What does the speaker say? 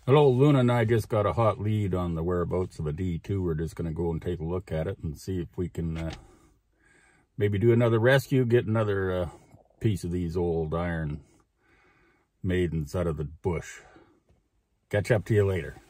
Hello, Luna and I just got a hot lead on the whereabouts of a D2. We're just going to go and take a look at it and see if we can maybe do another rescue, get another piece of these old iron maidens out of the bush. Catch up to you later.